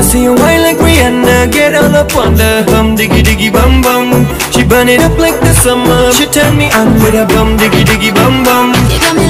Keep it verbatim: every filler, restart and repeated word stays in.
see you whine like Rihanna, get all up on the hum, diggy diggy bum bum. She burn it up like the summer. She turn me on with a bum, diggy diggy bum bum. You got me